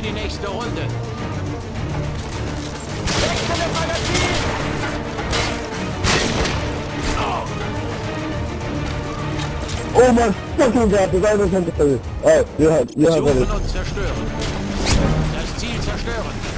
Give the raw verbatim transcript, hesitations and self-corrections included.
für die nächste Runde. Wechsel im Magazin! Oh Mann, fucking God, das eine ist ein Oh, wir haben, wir haben Suchen und zerstören. Das Ziel zerstören.